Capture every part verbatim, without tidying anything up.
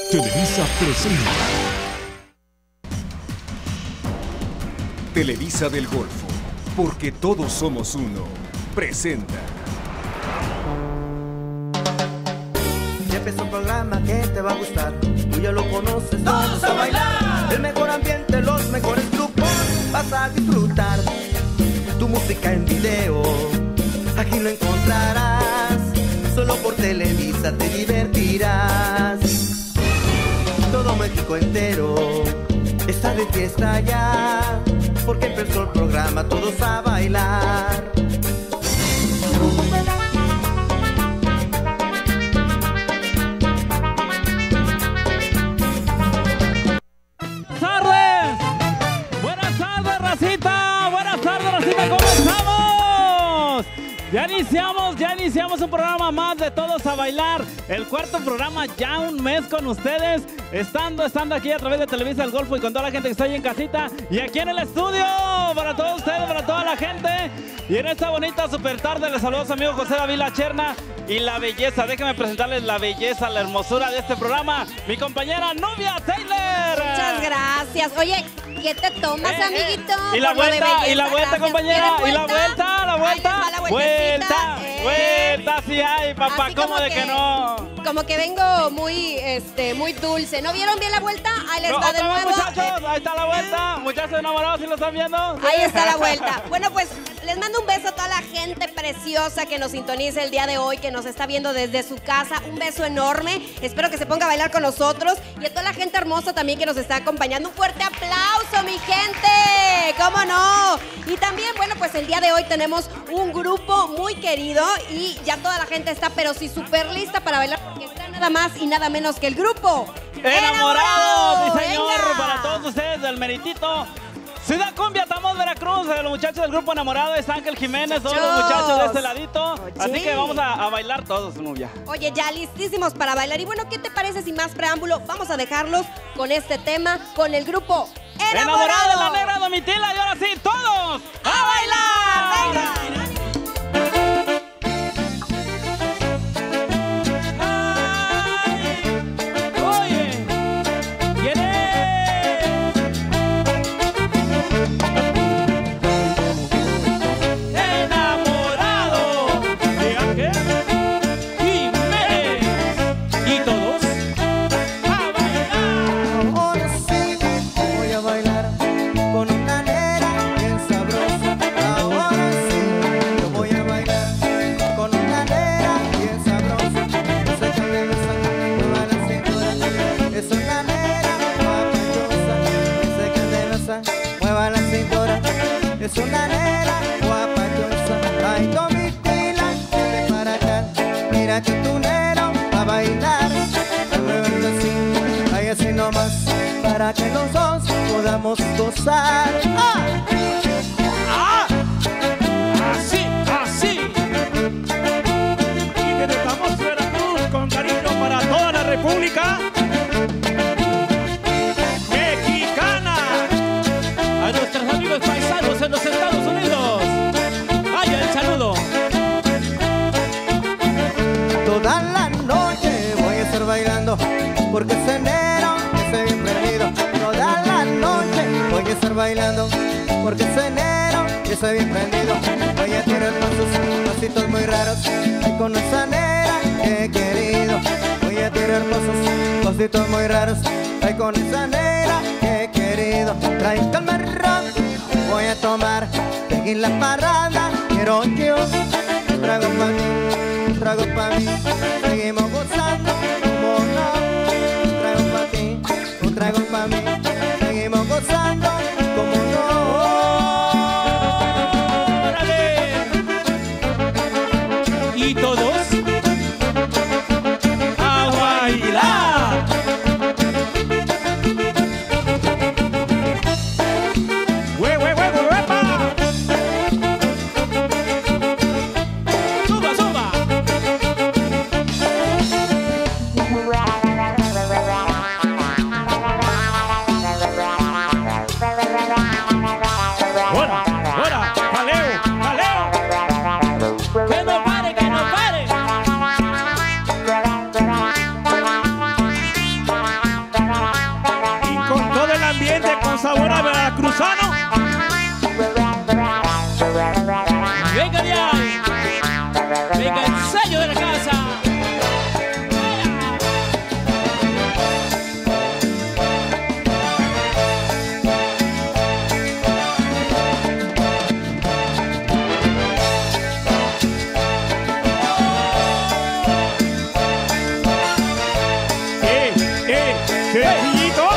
Televisa presenta. Televisa del Golfo, porque todos somos uno, presenta. Ya empezó un programa que te va a gustar, tú ya lo conoces. ¡Todos a bailar! El mejor ambiente, los mejores grupos, vas a disfrutar. Tu música en video, aquí lo encontrarás. Solo por Televisa te divertirás. Todo México entero está de fiesta ya, porque empezó el programa, todos a bailar. ¡Tardes! ¡Buenas tardes, racita! ¡Buenas tardes, racita! ¿Cómo estamos? Ya iniciamos, ya iniciamos un programa más de Todos a Bailar. El cuarto programa, ya un mes con ustedes. Estando, estando aquí a través de Televisa del Golfo y con toda la gente que está ahí en casita. Y aquí en el estudio, para todos ustedes, para toda la gente. Y en esta bonita super tarde les saludo a su amigo José David La Cherna. Y la belleza, déjenme presentarles la belleza, la hermosura de este programa. Mi compañera Nubia Taylor. Muchas gracias. Oye, ¿qué te tomas, Eh, eh. amiguito? Y la Por lo de vuelta, belleza, y la vuelta, gracias. compañera. ¿Quieres Y la vuelta, la vuelta. Ahí les va la Vuelta, vueltecita. Eh. vuelta, sí hay, papá. Así ¿Cómo como de que, que- no? Como que vengo muy, este, muy dulce. ¿No vieron bien la vuelta? Ahí les No, va de otra vez, nuevo. muchachos, ahí está la vuelta. Muchachos enamorados, ¿sí lo están viendo? Ahí está la vuelta. Bueno, pues les mando un beso a toda la gente preciosa que nos sintoniza el día de hoy, que nos está viendo desde su casa. Un beso enorme. Espero que se ponga a bailar con nosotros. Y a toda la gente hermosa también que nos está acompañando. Un fuerte aplauso, mi gente. ¿Cómo no? Y también, bueno, pues el día de hoy tenemos un grupo muy querido y ya toda la gente está, pero sí súper lista para bailar, porque está nada más y nada menos que el grupo ¡Enamorados! Sí, señor, ¡Venga! para todos ustedes del meritito. Ciudad Cumbia, Tamos, Veracruz, de los muchachos del grupo Enamorado, es Ángel Jiménez, todos los muchachos de este ladito. Así Oye. que vamos a, a bailar todos, Nubia. Oye, ya listísimos para bailar. Y bueno, ¿qué te parece sin más preámbulo? Vamos a dejarlos con este tema, con el grupo Enamorado Enamorado. de la negra Domitila, y ahora sí, todos a bailar. ¡Venga! Oye, ¿quién es? Enamorado de Ángel Jiménez. Y todos a bailar. Ahora sí, voy a bailar con una nena bien sabrosa. Ahora sí, yo voy a bailar con una nena bien sabrosa. Esa cabeza mueva la cintura. Es una nena guapachosa. Esa caderosa mueva la cintura. Es una nena guapachosa. Ay, Domitila, vete para acá. Mira que tu nena va a bailar. Muévelo así, ay, así nomás, para que los dos podamos gozar. ¡Ah! ¡Ah! Así, así. Y desde Tamos, Veracruz, con cariño para toda la República Mexicana. A nuestros amigos paisanos en los Estados Unidos. Vaya el saludo. Toda la noche voy a estar bailando, porque es enero, estoy bien prendido. Toda la noche voy a estar bailando, porque es enero, estoy bien prendido. Voy a tirar pasos, pasitos muy raros, ay, con esa nena que he querido. Voy a tirar pasos, pasitos muy raros, ay, con esa nena que he querido. Trae calma ron, voy a tomar, seguir la parranda, quiero yo. Un trago pa' mí, un trago pa' mí, seguimos gozando, como no. Un trago pa' ti, un trago pa' mí, seguimos gozando, como no. ¡Órale! Y todos a bailar. ¡Hue, hue, hue, hue, huepa! ¡Suba, suba! Venga ya. Venga el sello de la casa. ¡Eh, eh, sencillito!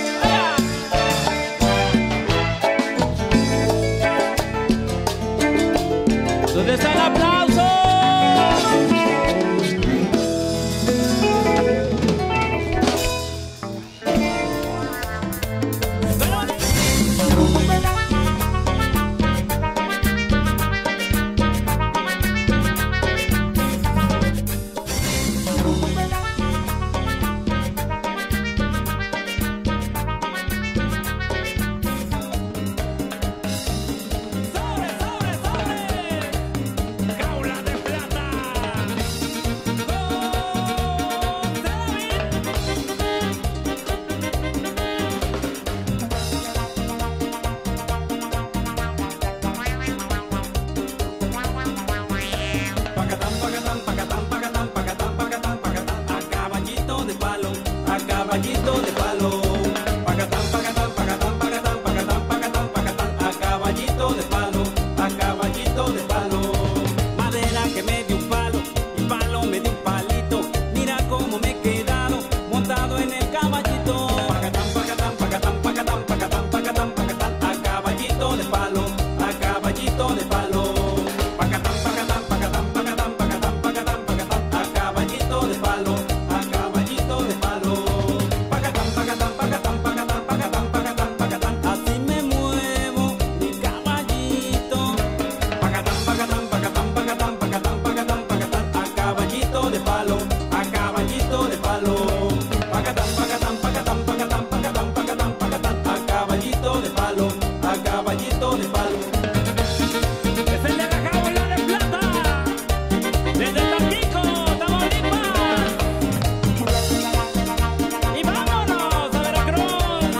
¿Dónde está el aplauso? ¡Sobre, sobre, sobre! ¡Jaula de plata! Pacatán, pacatán, pacatán, pacatán, pacatán, pacatán, pacatán, a caballito de palo, a caballito de palo. Pacatán, pacatán, pacatán, pacatán, pacatán, pacatán, pacatán, a caballito de palo, a caballito de palo. Madera que me dio un palo, y palo me dio un palito. Mira cómo me he quedado montado en el caballito. Pacatán, pacatán, pacatán, pacatán, pacatán, pacatán, pacatán, a caballito de palo, a caballito de palo. Pacatán, pacatán, pacatán, pacatán, pacatán, pacatán, pacatán, a caballito de palo, a caballito de palo. Pacatán, pacatán, pacatán, pacatán, pacatán, pacatán, pacatán, así me muevo mi caballito. Pacatán, pacatán, pacatán, pacatán, pacatán, pacatán, pacatán, a caballito de palo, a caballito de palo. Pacatán, pacatán, pacatán, pacatán, pacatán, pacatán, pacatán, a caballito de palo, a caballito de palo. ¡Es el de la jaula de plata! ¡Desde Tampico, Tamaulipas! ¡Y vámonos a Veracruz!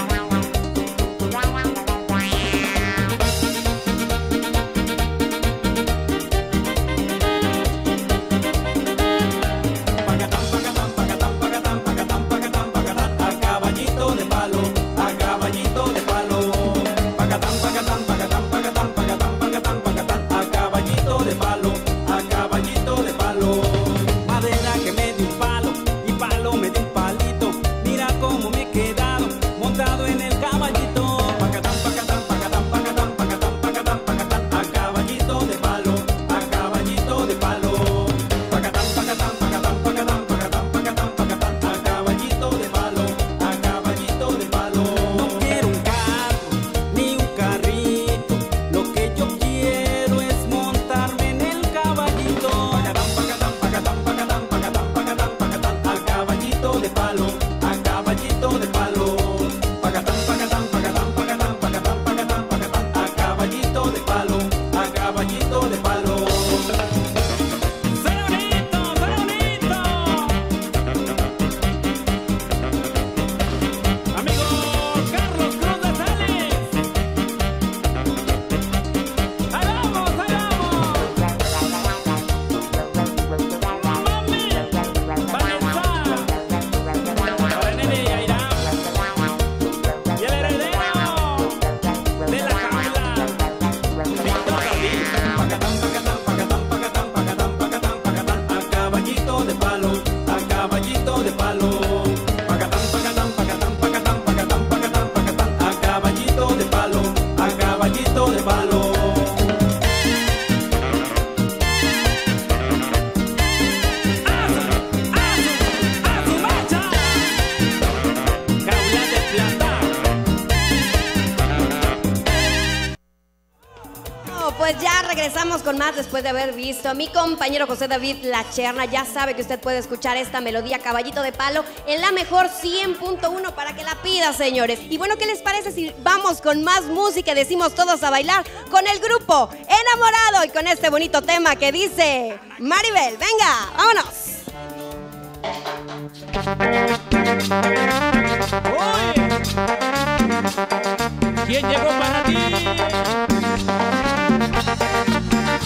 Pacatán, pacatán, pacatán, pacatán, pacatán, pacatán, pacatán, a caballito de palo, a caballito de palo. Pacatán, pacatán, pacatán, pacatán, pacatán, pacatán, pacatán, a caballito de palo, a caballito de palo. Madera que me dio un palo, y palo me dio un palito. Mira cómo me he quedado montado en el caballito. Pacatán, pacatán, pacatán, pacatán, pacatán, pacatán, pacatán, a caballito de palo, a caballito de palo. Pacatán, pacatán, pacatán, pacatán, pacatán, pacatán, pacatán, a caballito de palo, a caballito de palo. No quiero un carro ni un carrito, lo que yo quiero es montarme en el caballito. Pacatán, pacatán, pacatán, pacatán, pacatán, pacatán, pacatán, a caballito de palo, a caballito de palo. Pacatán, pacatán, pacatán, pacatán, pacatán, pacatán, pacatán, a caballito de palo, a caballito de palo. ¡Serenito, serenito! Amigo Carlos Cruz de Sales. ¡Ahí vamos, ahí vamos! ¡Mami! ¡Vanessa! Para Nene y Airán. Y el heredero de la jaula, Víctor David. Pacatán, pacatán, pacatán, pacatán, pacatán, pacatán, pacatán, a caballito de palo, a caballito de palo. Pacatán, pacatán, pacatán, pacatán, pacatán, pacatán, pacatán, a caballito de palo, a caballito de palo. ¡A su marcha! Jaula de plata. No, pues ya regresamos con más después de haber visto a mi compañero José David La Cherna. Ya sabe que usted puede escuchar esta melodía Caballito de Palo en la mejor cien punto uno para que la pida, señores. Y bueno, ¿qué les parece si vamos con más música y decimos todos a bailar con el grupo Enamorado y con este bonito tema que dice Maribel? Venga, vámonos. ¡Oye! ¿Quién llegó para ti?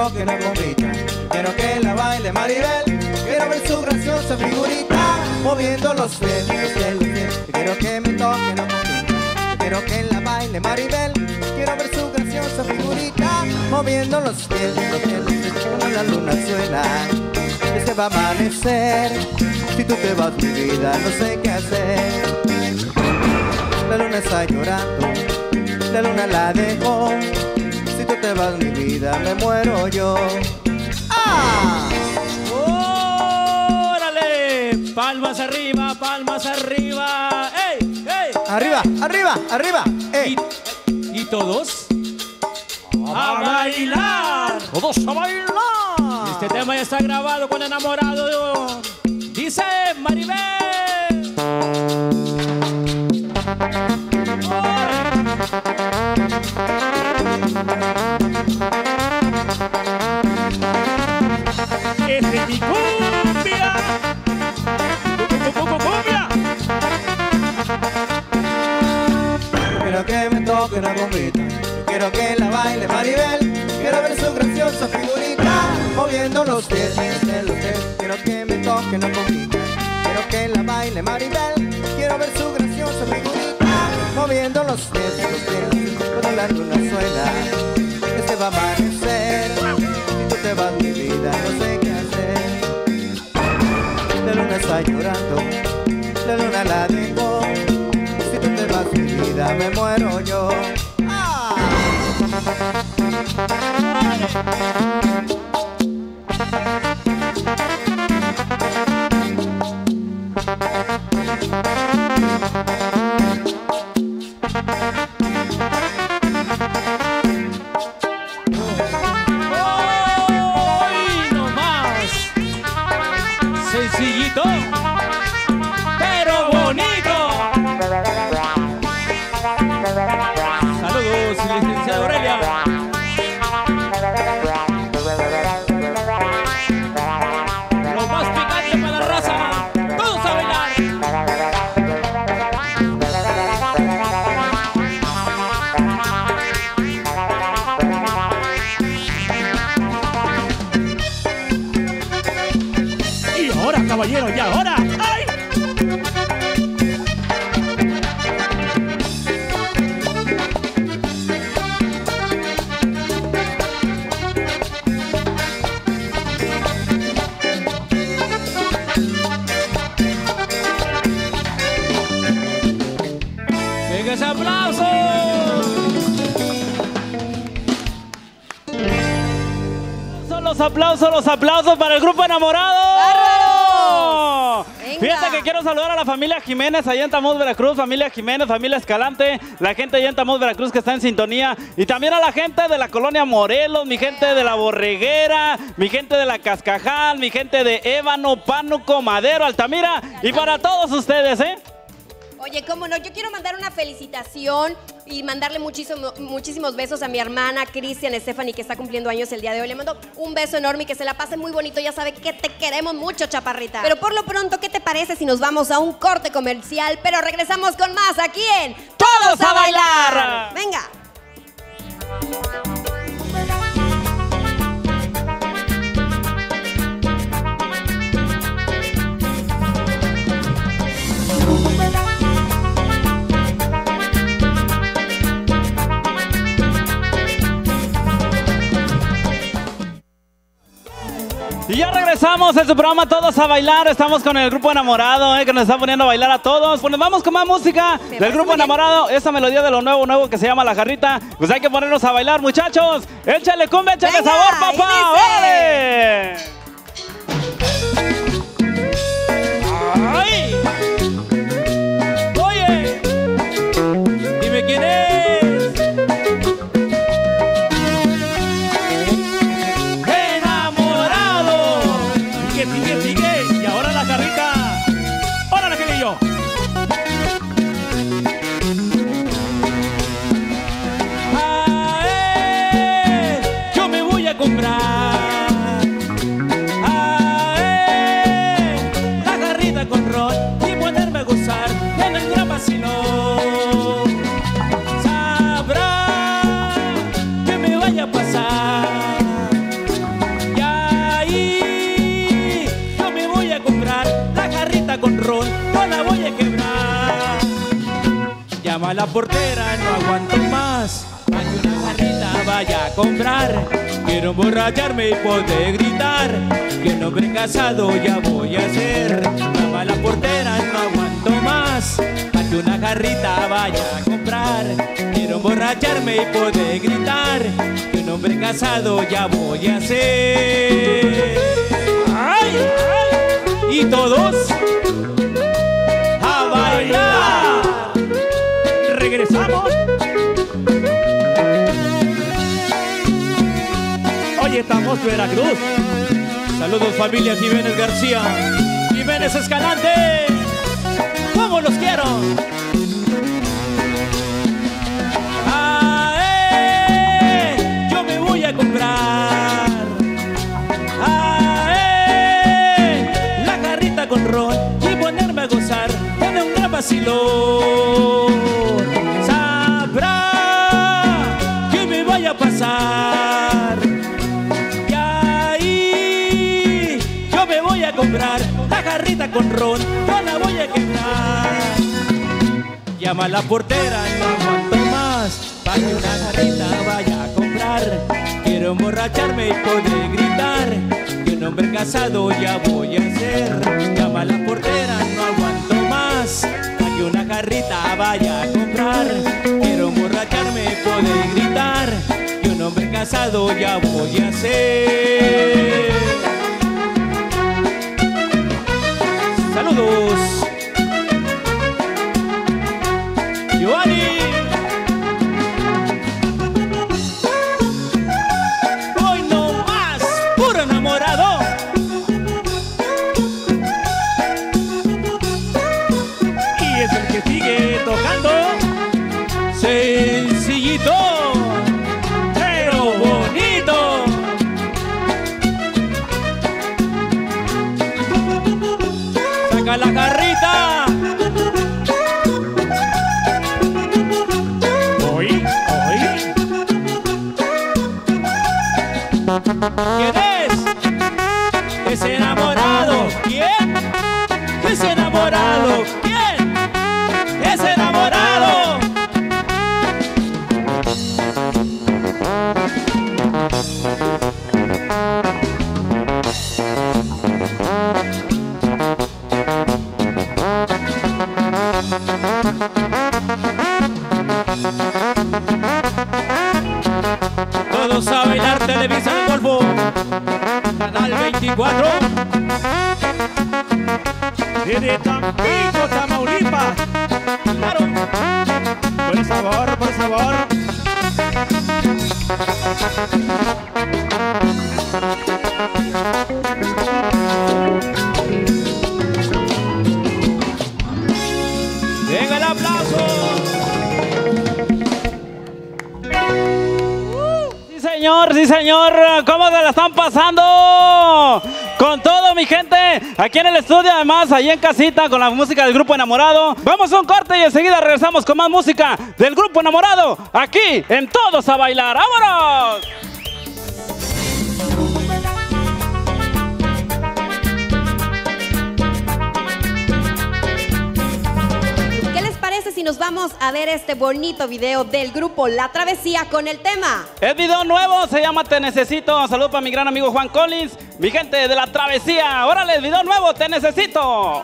toque la bombita. Quiero que la baile Maribel. Quiero ver su graciosa figurita moviendo los pies, los pies, los pies. Quiero que me toque la bombita. Quiero que la baile Maribel. Quiero ver su graciosa figurita moviendo los pies, los pies, los pies. Como la luna suena, que se va a amanecer. Si tú te vas, mi vida, no sé qué hacer. La luna está llorando, la luna la dejó. Si tú te vas, mi vida, me muero yo. ¡Ah! ¡Órale! Palmas arriba, palmas arriba. ¡Ey! ¡Ey! Arriba, arriba, arriba. ¡Ey! ¿Y, y todos? ¡A bailar! ¡Todos a bailar! Este tema ya está grabado con Enamorado. Dice Maribel. ¡Este es mi cumbia! ¡Cumbia! Quiero que me toque una bombita. Quiero que la baile Maribel. Quiero ver su graciosa figurita moviendo los pies, los pies, los pies. Quiero que me toque una bombita. Quiero que la baile Maribel. Quiero ver su graciosa figurita moviendo los pies, los pies. Cuando la luna suena, que se va a amanecer. Si tú te vas, mi vida, no sé qué hacer. La luna está llorando, la luna la dejó. Si tú te vas, mi vida, me muero yo. ¡Ah! ¡Hoy no más! Sencillito, pero bonito. Saludos, licenciada Aurelia. Lo más picante para la raza. Todos a bailar. Y ahora, caballero, y ahora. ¡Ay! ¡Venga ese aplauso! Son los aplausos, los aplausos para el grupo Enamorado. ¡Bárbaros! Venga. Fíjate que quiero saludar a la familia Jiménez allá en Tamuz, Veracruz, familia Jiménez, familia Escalante, la gente allá en Tamuz, Veracruz que está en sintonía, y también a la gente de la colonia Morelos, mi gente de la Borreguera, mi gente de la Cascajal, mi gente de Ébano, Pánuco, Madero, Altamira, y para todos ustedes, ¿eh? Oye, cómo no, yo quiero mandar una felicitación y mandarle muchísimo, muchísimos besos a mi hermana Cristian Stephanie, que está cumpliendo años el día de hoy. Le mando un beso enorme y que se la pase muy bonito. Ya sabe que te queremos mucho, chaparrita. Pero por lo pronto, ¿qué te parece si nos vamos a un corte comercial? Pero regresamos con más aquí en ¡Todos a bailar! ¡Venga! Y ya regresamos en su programa Todos a Bailar. Estamos con el grupo Enamorado, eh, que nos está poniendo a bailar a todos. Pues nos vamos con más música Me del grupo Enamorado. Esa melodía de lo nuevo, nuevo que se llama La Jarrita. Pues hay que ponernos a bailar, muchachos. Échale cumbia, échale Venga, sabor, y papá. dice. ¡Órale! ¡Ay! Oye, dime quién es. Sigue, sigue, y ahora la jarrita. ¡Órale, que yo! Ah, eh, yo me voy a comprar Llama a la portera, no aguanto más. Hay una jarrita, vaya a comprar. Quiero emborracharme y poder gritar. Que un hombre casado ya voy a ser. Llama a la portera, no aguanto más. Hay una jarrita, vaya a comprar. Quiero emborracharme y poder gritar. Que un hombre casado ya voy a ser. ¡Ay, ay! Y todos a bailar. Regresamos. Hoy estamos en Veracruz. Saludos familia Jiménez García, Jiménez Escalante. ¿Cómo los quiero? Ah, eh, yo me voy a comprar. Ah, eh, la jarrita con ron y ponerme a gozar con un gran vacilón. Sabrá que me vaya a pasar. Y ahí yo me voy a comprar la jarrita con ron, yo la voy a quebrar. Llama a la portera, no aguanto más. Para que una jarrita vaya a comprar. Quiero emborracharme y poder gritar. Que un hombre casado ya voy a ser. Llama a la portera, no aguanto más. Para que una jarrita vaya a comprar. Quiero emborracharme y poder gritar. Que un hombre casado ya voy a ser. Saludos. Giovanni. Hoy no más, puro enamorado. Y es el que sigue tocando. Sencillito, pero bonito. Saca la jarrita. Hoy, hoy. ¿Quién es? Ese enamorado. ¿Quién? Ese enamorado. ¿Quién? Ese enamorado. Todos a bailar, Televisa el Golfo, Canal veinticuatro. Desde Tampico, Tamaulipas. Claro. Por sabor, por sabor. Venga el aplauso. Sí, señor, sí, señor. ¿Cómo se la están pasando? Con todo, mi gente, aquí en el estudio, además, ahí en casita, con la música del Grupo Enamorado. Vamos a un corte y enseguida regresamos con más música del Grupo Enamorado, aquí en Todos a Bailar. ¡Vámonos! ¿Qué les parece si nos vamos a ver este bonito video del grupo La Travesía con el tema? El video nuevo se llama Te Necesito. Saludos para mi gran amigo Juan Collins, mi gente de La Travesía. Órale, el video nuevo, Te Necesito.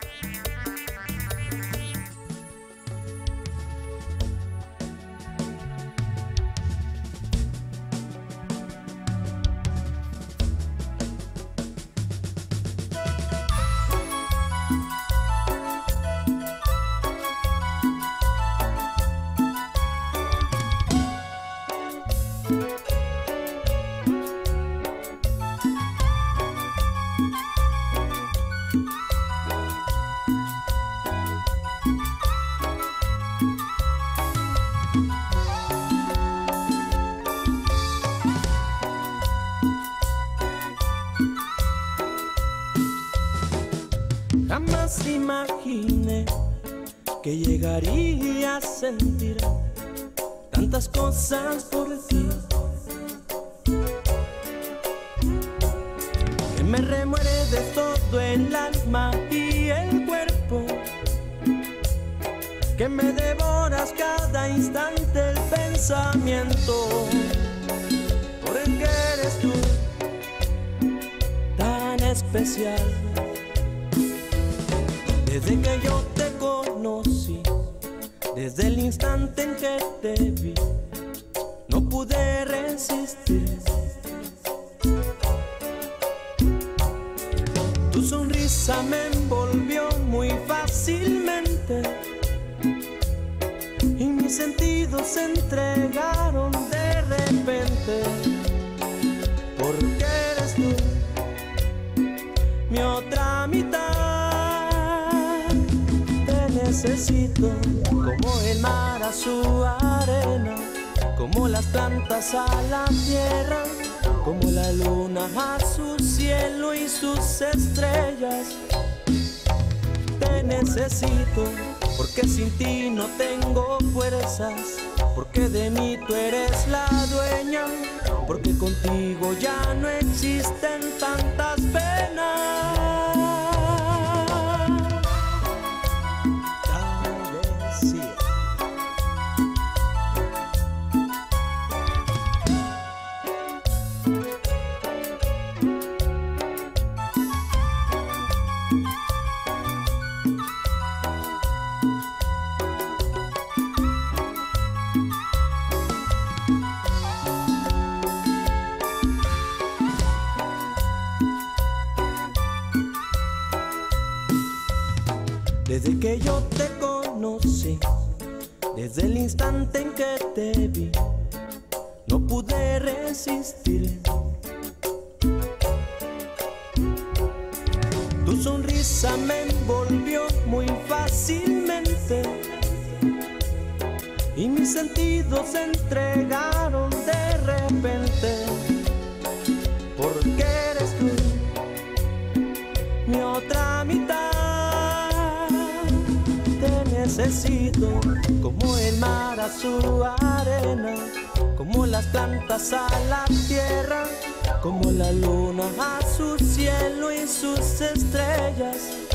Jamás imaginé que llegaría a sentir tantas cosas por ti, que me remueves todo el alma y el cuerpo, que me devoras cada cada instante el pensamiento por el que eres tú tan especial. Desde que yo te conocí, desde el instante en que te vi, no pude resistir. Tu sonrisa me envolvió muy fácilmente y mis sentidos se entregaron de repente, porque eres tú mi otra mitad. Te necesito como el mar a su arena, como las plantas a la tierra, como la luna a su cielo y sus estrellas. Te necesito porque sin ti no tengo fuerzas, porque de mí tú eres la dueña, porque contigo ya no existen tantas penas. Desde que yo te conocí, desde el instante en que te vi, no pude resistir. Tu sonrisa me envolvió muy fácilmente y mis sentidos se entregaron de repente, porque eres tú mi otra mitad. Necesito como el mar a su arena, como las plantas a la tierra, como la luna a su cielo y sus estrellas.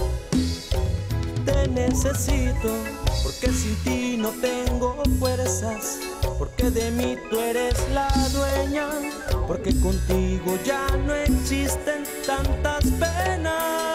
Te necesito porque sin ti no tengo fuerzas, porque de mí tú eres la dueña, porque contigo ya no existen tantas penas.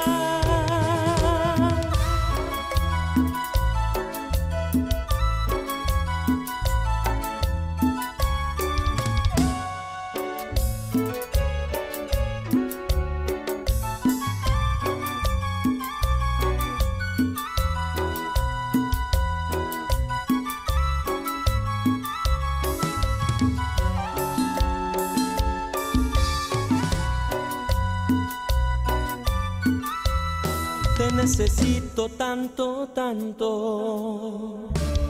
Te necesito tanto, tanto.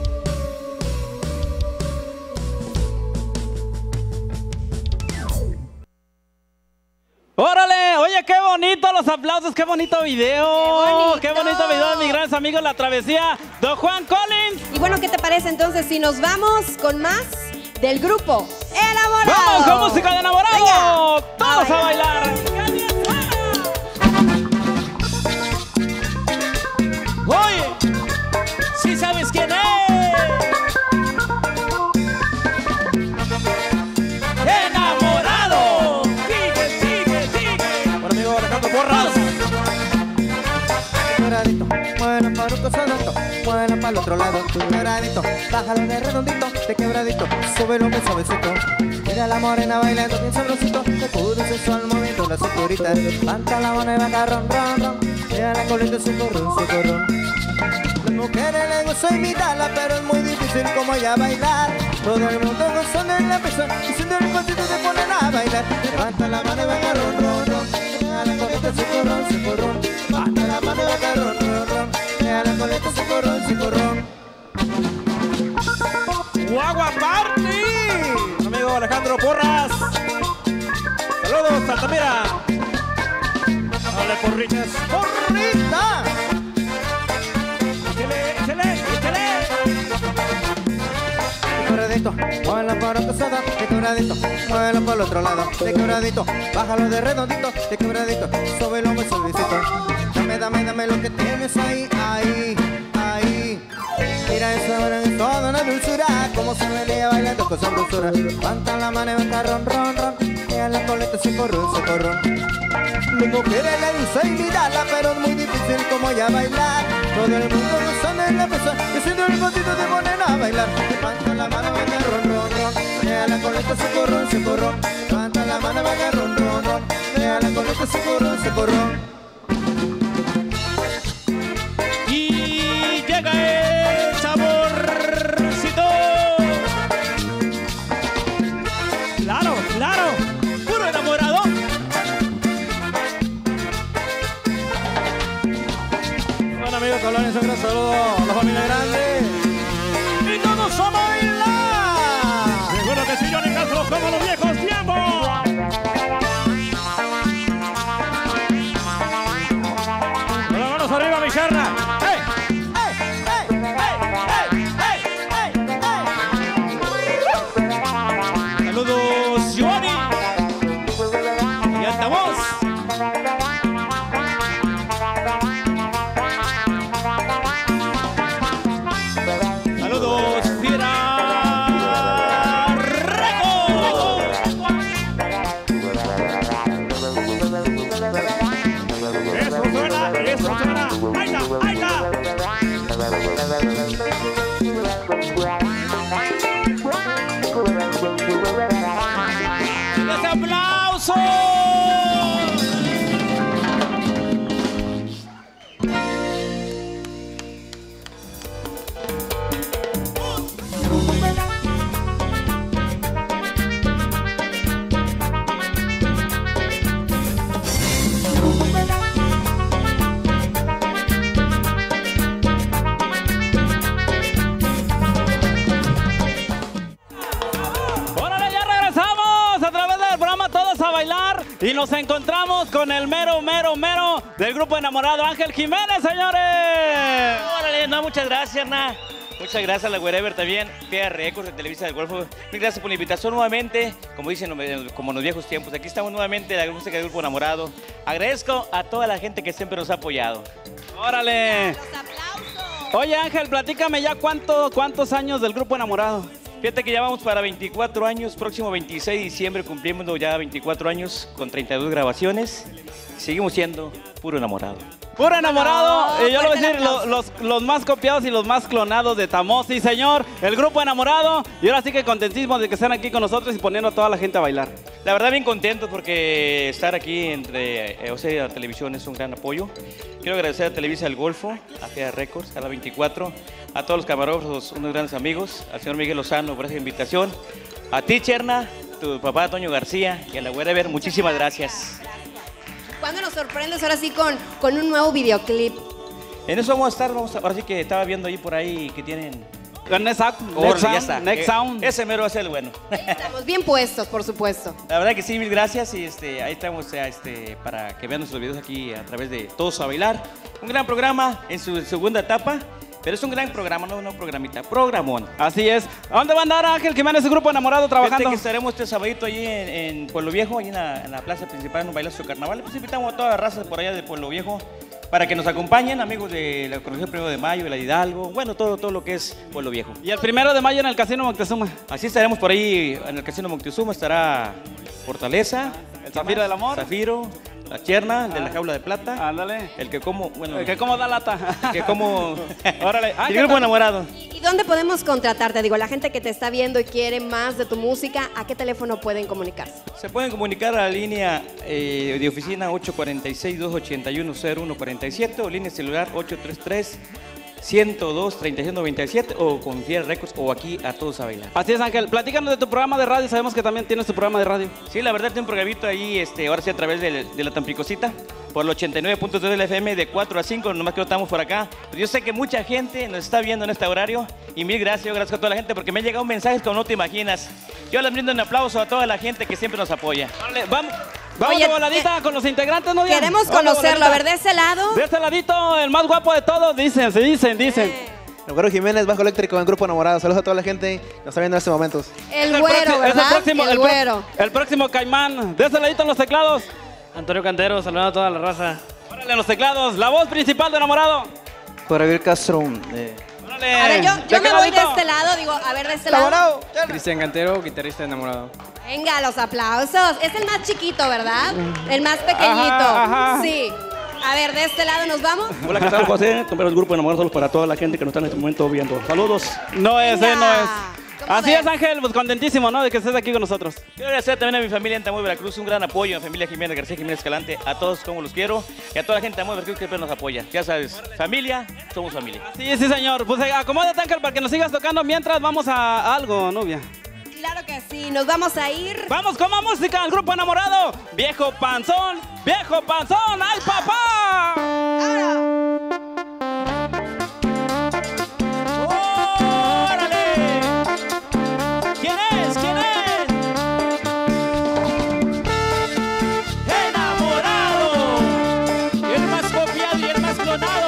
¡Órale! Oye, qué bonito los aplausos, qué bonito video. ¡Qué bonito! Qué bonito video de mis grandes amigos La Travesía, Don Juan Collins. Y bueno, ¿qué te parece entonces si nos vamos con más del grupo Enamorado? ¡Vamos con música de Enamorado! Venga, ¡Todos a a bailar! Oye, ¿sí sabes quién es? ¡Enamorado! Sigue, sigue, sigue. Bueno, amigo, Alejandro Porras. Quebradito, muévelo para un costadito, muévelo para el otro lado. Quebradito, bájalo de redondito, de quebradito, súbelo muy suavecito. Mira la morena bailando bien sabrosito, de puro sensual moviendo la cinturita. Levanta la mano y baja ron, ron, ron. Mira la colita, socorrón, socorrón. Las mujeres les gusta imitarla, pero es muy difícil como ella bailar. Todo el mundo gozando en la pista, y siendo el pasito se ponen a bailar. Levanta la mano y baja ron, ron, ron. Mira la colita, socorrón, socorrón. Levanta la mano y baja ron, ron, ron. Mira la colita, socorrón, socorrón. ¡Guagua Party! Amigo Alejandro Porras. Saludos, Altamira. Dale, porritas. ¡Porrita! Échale, échale, échale. De quebradito, muévelo para un costado, de quebradito, muévelo para el otro lado, de quebradito, bájalo de redondito, de quebradito, súbelo muy suavecito. Dame, dame, dame lo que tienes ahí, ahí, ahí. Mira esa hora es toda una dulzura, como se venía bailando con sabrosura. Levanta la mano y levanta ron, ron, ron, ella la coleta se corrón, se corrón. Las mujeres le dicen imitarla, pero es muy difícil como ella bailar. Todo el mundo gozando en la mesa, y siendo el botito de ponen a bailar. Levanta la mano, venga ron, ron, ron, ella la coleta se corrón, se corrón. Levanta la mano, venga ron, ron, ron, ella la coleta se corrón, se corrón. Y llega el saborcito. Claro, claro, puro enamorado. Bueno amigos, colones, un gran saludo a la familia grande. Y todos a bailar. Seguro que sí, Johnny Castro, como los viejos tiempos. Con las manos arriba, mi charla. Saludos, Giovanni. Y altavoz. Saludos, Fiera Record. Eso suena, eso suena. Ahí está, ahí está. ¡Los aplausos! Y nos encontramos con el mero, mero, mero del grupo enamorado, Ángel Jiménez, señores. Órale, no, muchas gracias, na. Muchas gracias a la Wherever también, P R Records de Televisa del Golfo. Muchas gracias por la invitación nuevamente, como dicen, como en los viejos tiempos. Aquí estamos nuevamente, la música del grupo enamorado. Agradezco a toda la gente que siempre nos ha apoyado. ¡Órale! ¡Los aplausos! Oye Ángel, platícame ya cuánto, cuántos años del grupo enamorado. Fíjate que ya vamos para veinticuatro años, próximo veintiséis de diciembre cumplimos ya veinticuatro años con treinta y dos grabaciones. Seguimos siendo puro enamorado. Puro enamorado, No, y yo le voy a fuerte decir el aplauso. lo- los, los más copiados y los más clonados de Tamos, sí señor, el grupo enamorado, y ahora sí que contentísimos de que estén aquí con nosotros y poniendo a toda la gente a bailar. La verdad bien contento porque estar aquí entre, eh, o sea, la televisión es un gran apoyo. Quiero agradecer a Televisa del Golfo, a P R Records, a la veinticuatro, a todos los camarógrafos, unos grandes amigos, al señor Miguel Lozano por esa invitación, a ti Cherna, tu papá Toño García y a la Wherever, muchísimas gracias. ¿Cuándo nos sorprendes ahora sí con, con un nuevo videoclip? En eso vamos a estar, vamos a, ahora sí que estaba viendo ahí por ahí que tienen... Con Next Sound, Órale, Next ya Sound, está. Next Eh, Sound. Ese mero va a ser el bueno. Estamos bien puestos, por supuesto. La verdad que sí, mil gracias y este, ahí estamos ya, este, para que vean nuestros videos aquí a través de Todos a Bailar. Un gran programa en su segunda etapa, pero es un gran programa, no un programita, programón. Así es. ¿A dónde va a andar Ángel Jiménez, su grupo enamorado, trabajando? Fíjate que estaremos este sabadito ahí en, en Pueblo Viejo, ahí en la, en la plaza principal, en un bailazo de carnaval. Pues invitamos a toda la raza por allá de Pueblo Viejo para que nos acompañen, amigos de la Colegio Primero de Mayo, de la Hidalgo, bueno, todo, todo lo que es Pueblo Viejo. Y el primero de mayo en el Casino Moctezuma. Así estaremos por ahí en el Casino Moctezuma, estará Fortaleza, El Zafiro del Amor. Zafiro, la Cherna, el de la Ah. Jaula de Plata, Ándale. el que como, bueno, El que como da lata. el que como, Órale. el Ángel, grupo enamorado. ¿Y dónde podemos contratarte? Digo, la gente que te está viendo y quiere más de tu música, ¿a qué teléfono pueden comunicarse? Se pueden comunicar a la línea eh, de oficina ocho cuatro seis, dos ocho uno, cero uno cuatro siete o línea celular ocho tres tres, ciento dos, treinta y seis noventa y siete o con Fiera Records o aquí a Todos a Bailar. Así es, Ángel. Platícanos de tu programa de radio. Sabemos que también tienes tu programa de radio. Sí, la verdad tengo un programito ahí, este, ahora sí a través de, de la Tampicosita, por el ochenta y nueve punto tres del F M de cuatro a cinco, nomás que no estamos por acá. Pero yo sé que mucha gente nos está viendo en este horario y mil gracias, yo agradezco a toda la gente porque me han llegado mensajes como no te imaginas. Yo les brindo un aplauso a toda la gente que siempre nos apoya. Órale, vamos. Vamos Oye, de voladita con los integrantes, ¿no? Dian? Queremos Vamos de conocerlo. A ver, voladita. de ese lado. De este ladito, el más guapo de todos, dicen, se dicen, dicen. Eh, El Güero Jiménez, bajo eléctrico en Grupo Enamorado. Saludos a toda la gente que nos está viendo en estos momentos. El Es güero, próximo- es ¿verdad? el próximo, el el pro- güero. el próximo Caimán. De este ladito en los teclados. Antonio Cantero, saludando a toda la raza. Órale, en los teclados. La voz principal de Enamorado. Jorge Castro. Eh, Órale, Órale. A ver, yo, ¿De yo qué me voy de ladito? este lado, digo, a ver, de este lado. Enamorado. Cristian Cantero, guitarrista enamorado. Venga, los aplausos. Es el más chiquito, ¿verdad? El más pequeñito. Ajá, ajá. Sí. A ver, de este lado nos vamos. Hola, ¿qué tal, José? Compañeros del grupo Enamorados, saludos para toda la gente que nos está en este momento viendo. Saludos. No es, Venga. eh, no es. ¿Cómo Así ves? es, Ángel, pues contentísimo, ¿no? De que estés aquí con nosotros. Quiero agradecer también a mi familia en Tamuy, Veracruz, un gran apoyo, a mi familia Jiménez García, Jiménez Escalante, a todos como los quiero, y a toda la gente de Tamuy, Veracruz que siempre nos apoya. Ya sabes, familia, somos familia. Sí, sí, señor. Pues eh, acomódate, Ángel, para que nos sigas tocando mientras vamos a, a algo, Nubia. Claro que sí. Nos vamos a ir. Vamos con más música, el grupo enamorado. Viejo panzón, viejo panzón, ¡ay, papá! ¡Órale! ¿Quién es? ¿Quién es? ¡Enamorado! Y el más copiado y el más clonado.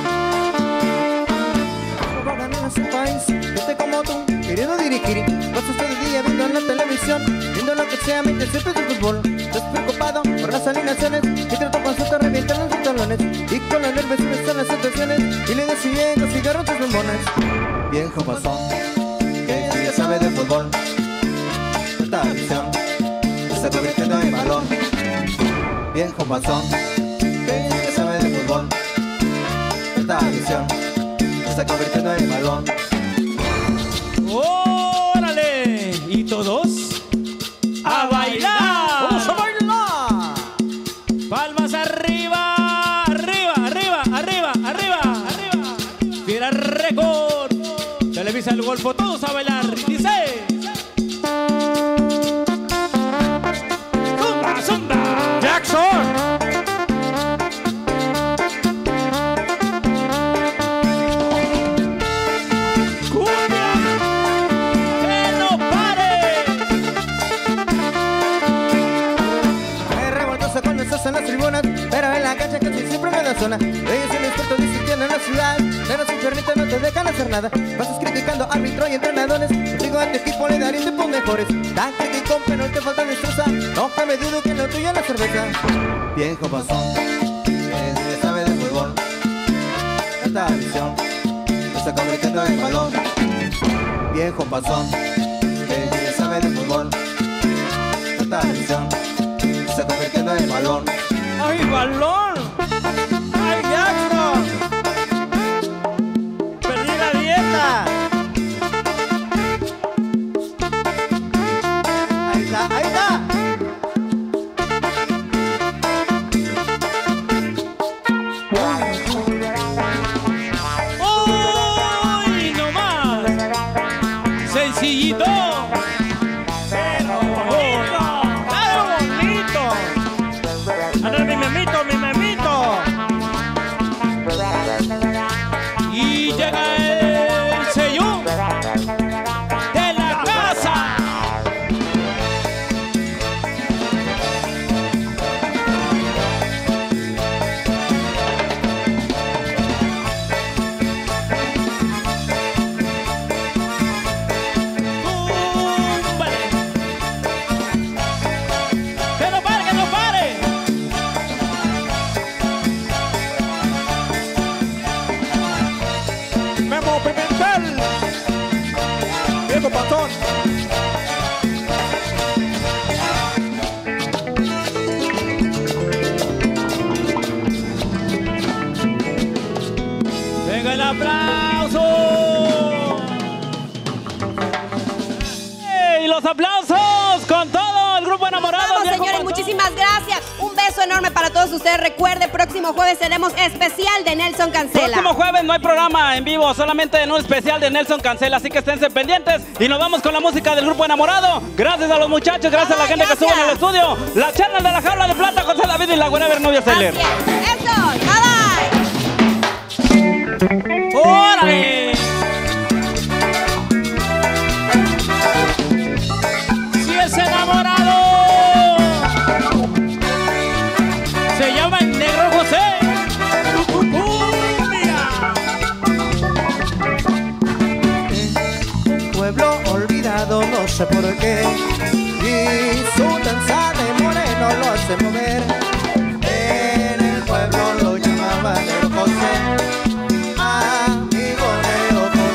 En ese país, gente como tú, queriendo dirigir. Pasas todo el día viendo la televisión, viendo lo que sea, mientras siempre de fútbol. Estás preocupado por las alineaciones, y trato con su te revientan los pantalones. Y con los nervios y están las situaciones, y le deciden los cigarros tus bombones. Viejo pasón, que ya sabe de fútbol. Esta visión se está convirtiendo en balón. Viejo pasón, que ya sabe de fútbol. Esta visión se está convirtiendo en balón. ¡Órale! ¿Y todos? ¡A bailar! ¡Vamos a bailar! Palmas arriba, arriba, arriba, arriba, arriba, arriba. Fiera Record. Televisa el Golfo, todos a bailar. Dice. Zumba, zumba. Jackson. Cumbia. Que no pare. Me revoltosa cuando estás en las tribunas, pero en la cancha casi siempre me da zona. Ellos son expertos discutiendo en la ciudad, pero sin permiso no te dejan hacer nada. Pasas criticando árbitro y entrenadores, contigo a tu equipo le daré tiempos mejores. Tan criticón pero te falta destreza, no cabe duda que lo tuyo es la cerveza. Viejo pasón, que sabe de fútbol. Esta visión se está convirtiendo en balón. Viejo pasón, que sabe de fútbol. Esta visión se está convirtiendo en balón. ¡Ay, balón! ¡Ay, Jackson! ¡Perdí la dieta! Ahí está, ahí está. ¡Uy, no más! ¡Sencillito! ¡Pero bonito! ¡Pero bonito! ¡Anda mi memito, mi memito! Y llega el sello de la casa. ¡Túmbale! ¡Que no pare, que no pare! Memo Pimentel. Viejo pasón. ¡Venga el aplauso! ¡Y los aplausos con todo el grupo enamorado! Vamos, viejo señores, panzón! muchísimas gracias. Un beso enorme para todos ustedes. Recuerde, próximo jueves tenemos especial de Nelson Cancela. Próximo jueves no hay programa en vivo, solamente en un especial de Nelson Cancela, así que esténse pendientes y nos vamos con la música del grupo enamorado. Gracias a los muchachos, gracias a la gente que estuvo en el estudio. La charla de la jaula de plata, José David y la Whenever Novia Seller. Así es. Eso, bye bye. ¡Órale! Si es enamorado, se llama el Negro José. ¡Cumbia! Un pueblo olvidado, no sé por qué. Y su danza de moreno lo hace mover. En el pueblo lo llamaban el José. Amigo Negro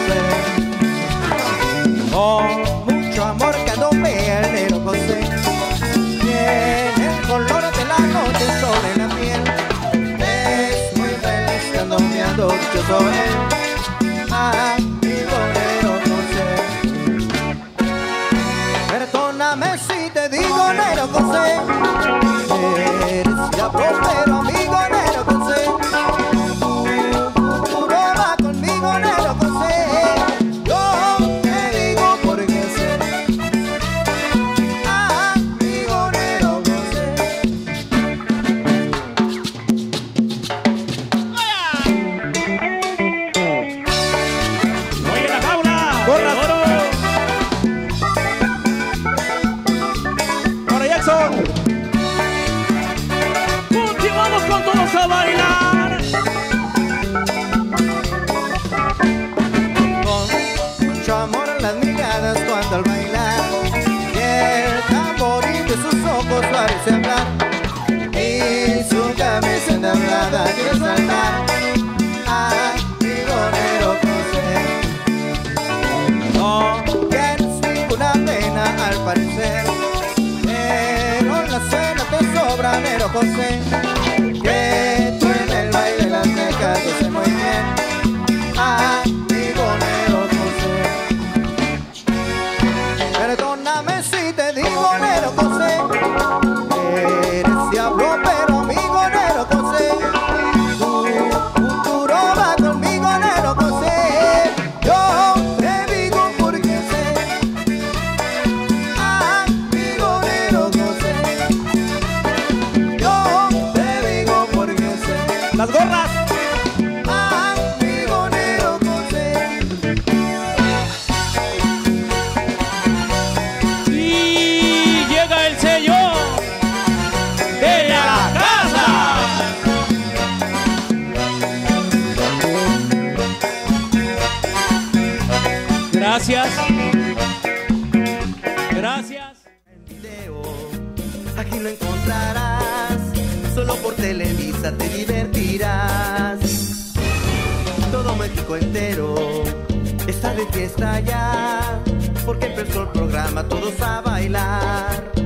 José. Ah, Nero José. Perdóname si te digo Nero José. Eres diablo, pero amigo Nero José. Tu broma conmigo Nero José. Yo te digo por qué sé. Ah, amigo Nero José. Oye, la jaula. Gorras. de oro. Ahora Jackson. Continuamos con todos a bailar. Con mucho amor en las miradas cuando al bailar y el tamboril de sus ojos parece hablar y su camisa endiablada quiere saltar. Ah, Nero José. No tienes ninguna pena al parecer, pero la cena te sobra Nero José. Que tú en el baile las dejas que se muy bien. Ah, Nero José. Perdóname si te digo Nero José. Eres diablo, pero amigo Nero José. Tu futuro va conmigo Nero José. Yo te digo porque sé. Ah, amigo Nero José. Yo te digo porque sé. Las gorras. Ah, amigo Nero José. Y llega el sello de la casa. Gracias. Gracias. Video, aquí lo encontrarás, solo por Televisa te divertirás. Todo México entero está de fiesta ya, porque empezó el programa Todos a Bailar.